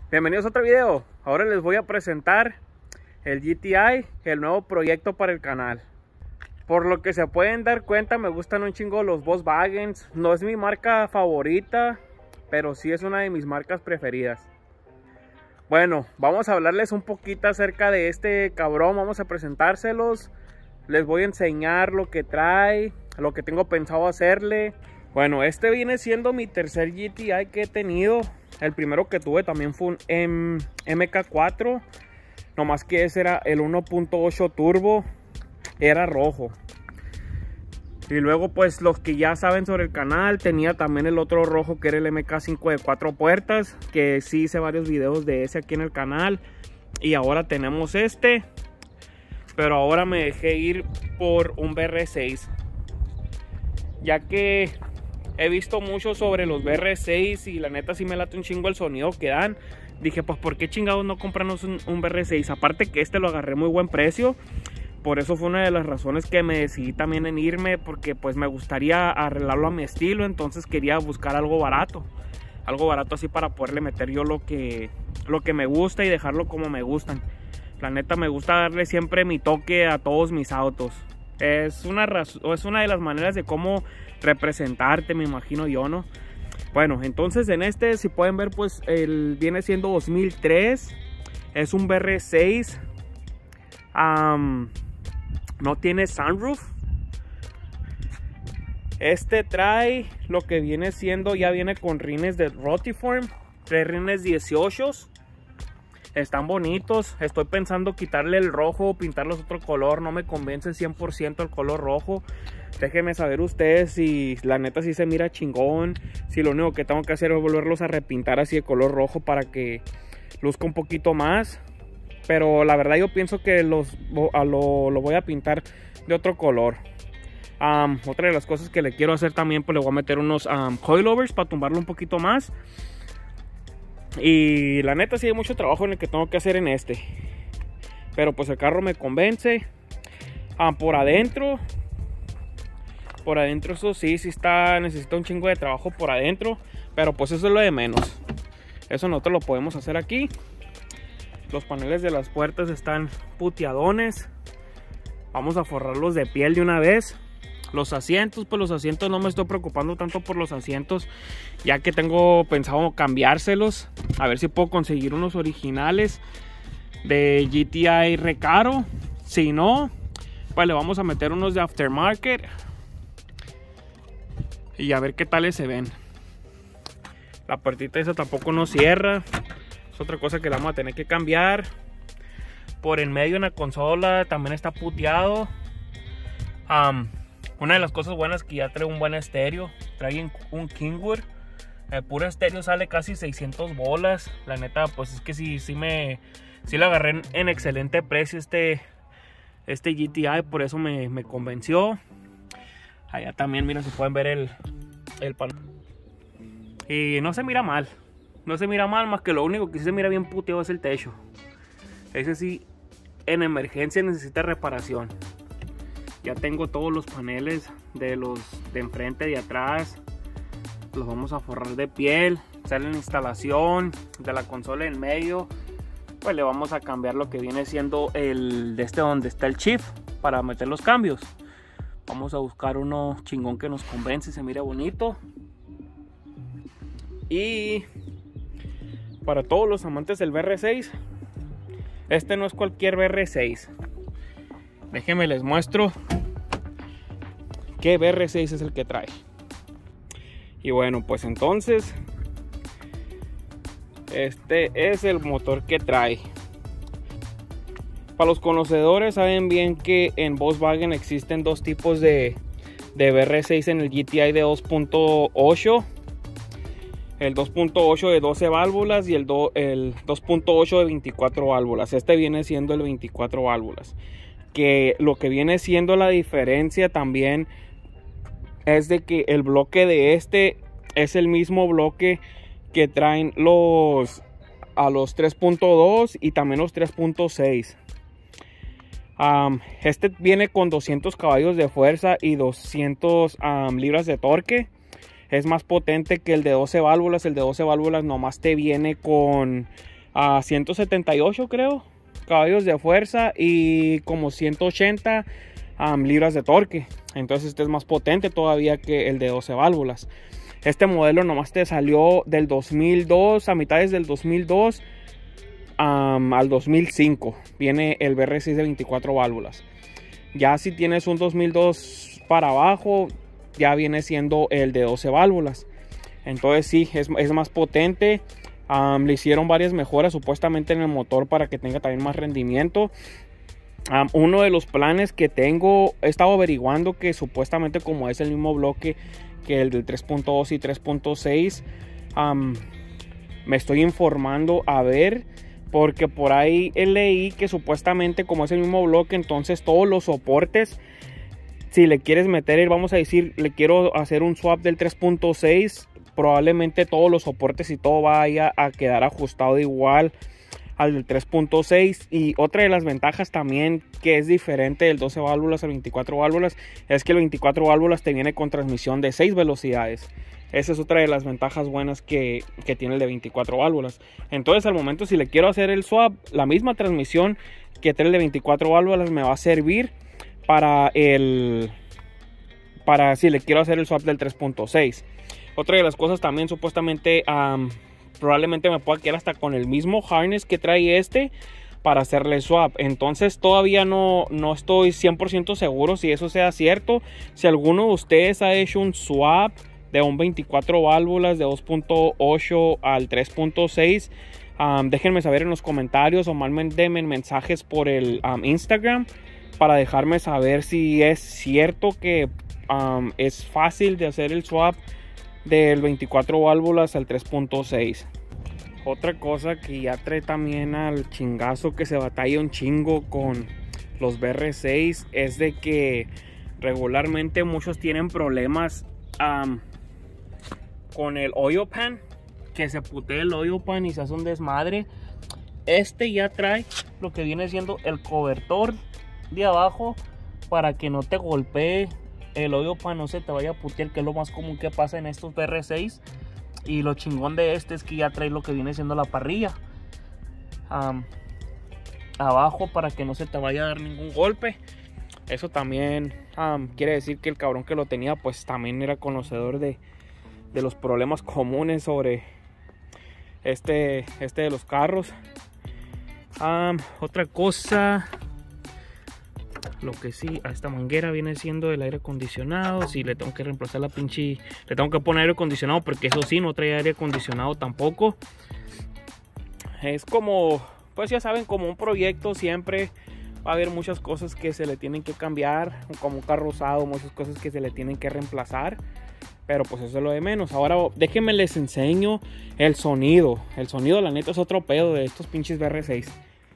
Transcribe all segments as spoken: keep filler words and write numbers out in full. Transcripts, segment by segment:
Bienvenidos a otro video. Ahora les voy a presentar el G T I, el nuevo proyecto para el canal. Por lo que se pueden dar cuenta, me gustan un chingo los Volkswagen. No es mi marca favorita, pero sí es una de mis marcas preferidas. Bueno, vamos a hablarles un poquito acerca de este cabrón. Vamos a presentárselos. Les voy a enseñar lo que trae, lo que tengo pensado hacerle. Bueno, este viene siendo mi tercer G T I que he tenido. El primero que tuve también fue un M K cuatro. Nomás que ese era el uno punto ocho turbo. Era rojo. Y luego pues los que ya saben sobre el canal, tenía también el otro rojo que era el M K cinco de cuatro puertas. Que sí hice varios videos de ese aquí en el canal. Y ahora tenemos este. Pero ahora me dejé ir por un B R seis. Ya que he visto mucho sobre los B R seis y la neta sí me late un chingo el sonido que dan. Dije, pues ¿por qué chingados no comprarnos un, un B R seis? Aparte que este lo agarré muy buen precio. Por eso fue una de las razones que me decidí también en irme. Porque pues me gustaría arreglarlo a mi estilo. Entonces quería buscar algo barato. Algo barato así para poderle meter yo lo que, lo que me gusta y dejarlo como me gustan. La neta me gusta darle siempre mi toque a todos mis autos. Es una, es una de las maneras de cómo representarte, me imagino yo, ¿no? Bueno, entonces en este, si pueden ver, pues el viene siendo dos mil tres. Es un B R seis. Um, no tiene sunroof. Este trae lo que viene siendo, ya viene con rines de Rotiform. Tres rines dieciocho. Están bonitos. Estoy pensando quitarle el rojo, pintarlos otro color. No me convence cien por ciento el color rojo. Déjenme saber ustedes si la neta sí se mira chingón. Si lo único que tengo que hacer es volverlos a repintar así de color rojo para que luzca un poquito más. Pero la verdad yo pienso que los, lo, lo voy a pintar de otro color. Um, otra de las cosas que le quiero hacer también, pues le voy a meter unos um, coilovers para tumbarlo un poquito más. Y la neta sí hay mucho trabajo en el que tengo que hacer en este. Pero pues el carro me convence. Ah, por adentro. Por adentro eso sí, sí está. Necesita un chingo de trabajo por adentro. Pero pues eso es lo de menos. Eso nosotros lo podemos hacer aquí. Los paneles de las puertas están puteadones. Vamos a forrarlos de piel de una vez. Los asientos, pues los asientos no me estoy preocupando tanto por los asientos, ya que tengo pensado cambiárselos. A ver si puedo conseguir unos originales de G T I recaro. Si no, pues le vamos a meter unos de aftermarket y a ver qué tales se ven. La puertita esa tampoco no cierra. Es otra cosa que la vamos a tener que cambiar. Por el medio en la consola también está puteado. um, Una de las cosas buenas es que ya trae un buen estéreo. Trae un Kingwood. El puro estéreo sale casi seiscientas bolas. La neta, pues es que sí, sí me... Sí lo agarré en, en excelente precio este... Este G T I. Por eso me, me convenció. Allá también, mira, si pueden ver el... El pan. Y no se mira mal. No se mira mal, más que lo único que sí se mira bien puteado es el techo. Ese sí, en emergencia necesita reparación. Ya tengo todos los paneles de los de enfrente y de atrás. Los vamos a forrar de piel. Sale la instalación de la consola en medio. Pues le vamos a cambiar lo que viene siendo el de este donde está el chip para meter los cambios. Vamos a buscar uno chingón que nos convence, se mira bonito. Y para todos los amantes del B R seis, este no es cualquier B R seis. Déjenme les muestro qué B R seis es el que trae. Y bueno, pues entonces este es el motor que trae. Para los conocedores saben bien que en Volkswagen existen dos tipos de, de B R seis en el G T I de dos punto ocho. El dos punto ocho de doce válvulas y el, el dos punto ocho de veinticuatro válvulas. Este viene siendo el veinticuatro válvulas. Que lo que viene siendo la diferencia también es de que el bloque de este es el mismo bloque que traen los a los tres punto dos y también los tres punto seis. Um, este viene con doscientos caballos de fuerza y doscientas um, libras de torque. Es más potente que el de doce válvulas. El de doce válvulas nomás te viene con a ciento setenta y ocho creo caballos de fuerza y como ciento ochenta um, libras de torque. Entonces este es más potente todavía que el de doce válvulas. Este modelo nomás te salió del dos mil dos, a mitades del dos mil dos um, al dos mil cinco. Viene el B R seis de veinticuatro válvulas. Ya si tienes un dos mil dos para abajo, ya viene siendo el de doce válvulas. Entonces sí, es, es más potente. Um, le hicieron varias mejoras supuestamente en el motor para que tenga también más rendimiento. Um, uno de los planes que tengo, he estado averiguando que supuestamente como es el mismo bloque que el del tres punto dos y tres punto seis, um, me estoy informando a ver, porque por ahí leí que supuestamente como es el mismo bloque, entonces todos los soportes, si le quieres meter, vamos a decir, le quiero hacer un swap del tres punto seis, probablemente todos los soportes y todo vaya a quedar ajustado igual al del tres punto seis. Y otra de las ventajas también que es diferente del doce válvulas al veinticuatro válvulas es que el veinticuatro válvulas te viene con transmisión de seis velocidades. Esa es otra de las ventajas buenas que, que tiene el de veinticuatro válvulas. Entonces al momento si le quiero hacer el swap, la misma transmisión que tiene el de veinticuatro válvulas me va a servir para el para si le quiero hacer el swap del tres punto seis. Otra de las cosas también supuestamente um, probablemente me pueda quedar hasta con el mismo harness que trae este para hacerle swap. Entonces todavía no, no estoy cien por ciento seguro si eso sea cierto. Si alguno de ustedes ha hecho un swap de un veinticuatro válvulas de dos punto ocho al tres punto seis, um, déjenme saber en los comentarios o mándenme mensajes por el um, Instagram para dejarme saber si es cierto que um, es fácil de hacer el swap del veinticuatro válvulas al tres punto seis. Otra cosa que ya trae también al chingazo que se batalla un chingo con los B R seis es de que regularmente muchos tienen problemas um, con el oil pan, que se putea el oil pan y se hace un desmadre. Este ya trae lo que viene siendo el cobertor de abajo para que no te golpee el oil pan, no se te vaya a putear, que es lo más común que pasa en estos B R seis. Y lo chingón de este es que ya trae lo que viene siendo la parrilla um, abajo para que no se te vaya a dar ningún golpe. Eso también um, quiere decir que el cabrón que lo tenía pues también era conocedor de, de los problemas comunes sobre este, este de los carros. Um, otra cosa, lo que sí, a esta manguera viene siendo el aire acondicionado. Si sí, le tengo que reemplazar la pinche, le tengo que poner aire acondicionado, porque eso sí, no trae aire acondicionado tampoco. Es como, pues ya saben, como un proyecto siempre va a haber muchas cosas que se le tienen que cambiar, como un carro usado, muchas cosas que se le tienen que reemplazar, pero pues eso es lo de menos. Ahora déjenme les enseño el sonido. El sonido, la neta, es otro pedo de estos pinches B R seis.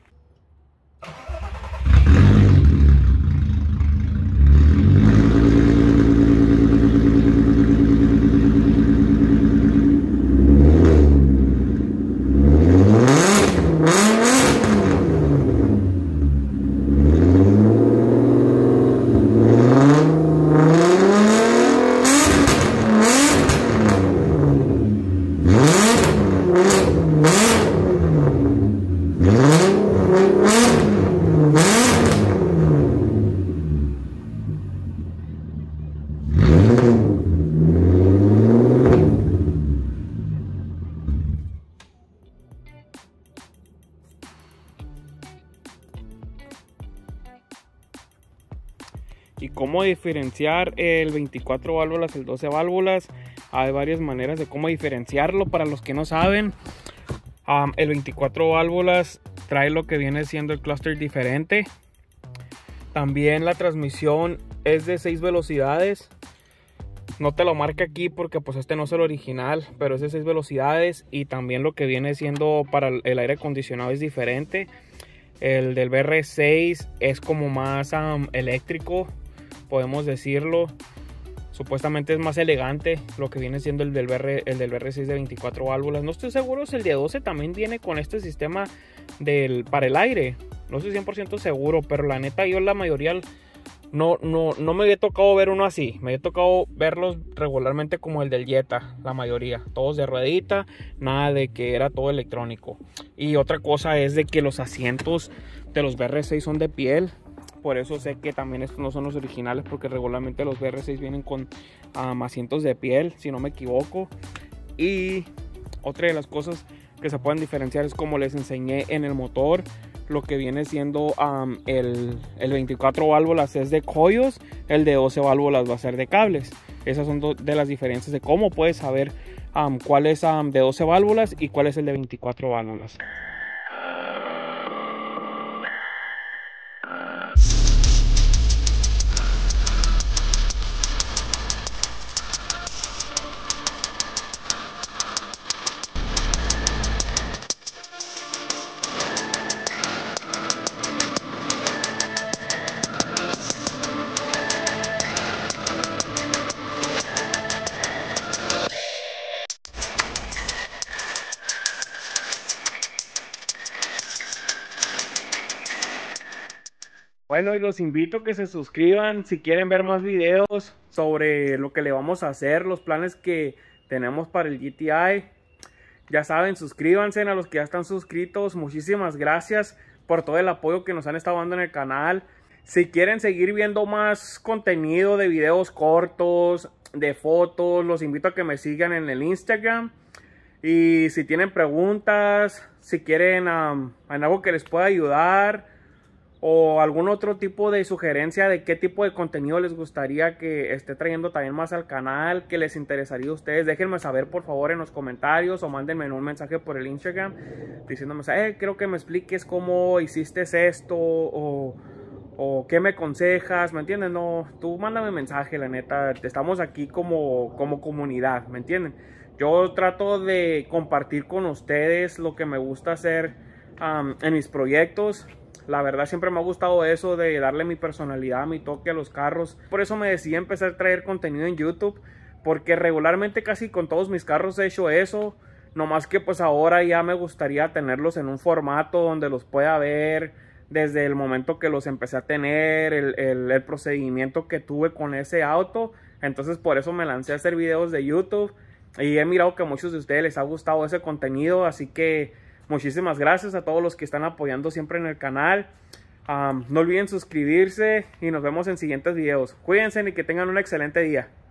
Y cómo diferenciar el veinticuatro válvulas, el doce válvulas. Hay varias maneras de cómo diferenciarlo. Para los que no saben, um, el veinticuatro válvulas trae lo que viene siendo el clúster diferente. También la transmisión es de seis velocidades. No te lo marca aquí porque pues este no es el original, pero es de seis velocidades. Y también lo que viene siendo para el aire acondicionado es diferente. El del B R seis es como más um, eléctrico, podemos decirlo. Supuestamente es más elegante lo que viene siendo el del B R, el del B R seis de veinticuatro válvulas. No estoy seguro si el de doce también viene con este sistema del, para el aire. No estoy cien por ciento seguro, pero la neta yo la mayoría no, no, no me había tocado ver uno así. Me había tocado verlos regularmente como el del Jetta, la mayoría. Todos de ruedita, nada de que era todo electrónico. Y otra cosa es de que los asientos de los B R seis son de piel. Por eso sé que también estos no son los originales, porque regularmente los B R seis vienen con um, asientos de piel, si no me equivoco. Y otra de las cosas que se pueden diferenciar es, como les enseñé en el motor, lo que viene siendo um, el, el veinticuatro válvulas es de coils, el de doce válvulas va a ser de cables. Esas son de las diferencias de cómo puedes saber um, cuál es um, de doce válvulas y cuál es el de veinticuatro válvulas. Bueno, y los invito a que se suscriban si quieren ver más videos sobre lo que le vamos a hacer, los planes que tenemos para el G T I. Ya saben, suscríbanse a los que ya están suscritos. Muchísimas gracias por todo el apoyo que nos han estado dando en el canal. Si quieren seguir viendo más contenido de videos cortos, de fotos, los invito a que me sigan en el Instagram. Y si tienen preguntas, si quieren um, en algo que les pueda ayudar, o algún otro tipo de sugerencia de qué tipo de contenido les gustaría que esté trayendo también más al canal, que les interesaría a ustedes, déjenme saber por favor en los comentarios, o mándenme un mensaje por el Instagram diciéndome, eh, quiero que me expliques cómo hiciste esto, o, o qué me aconsejas, ¿me entienden? No, tú mándame mensaje, la neta, estamos aquí como, como comunidad, ¿me entienden? Yo trato de compartir con ustedes lo que me gusta hacer um, en mis proyectos. La verdad siempre me ha gustado eso de darle mi personalidad, mi toque a los carros. Por eso me decidí empezar a traer contenido en YouTube, porque regularmente casi con todos mis carros he hecho eso. Nomás que pues ahora ya me gustaría tenerlos en un formato donde los pueda ver desde el momento que los empecé a tener, el, el, el procedimiento que tuve con ese auto. Entonces por eso me lancé a hacer videos de YouTube, y he mirado que a muchos de ustedes les ha gustado ese contenido, así que muchísimas gracias a todos los que están apoyando siempre en el canal. Um, no olviden suscribirse y nos vemos en siguientes videos. Cuídense y que tengan un excelente día.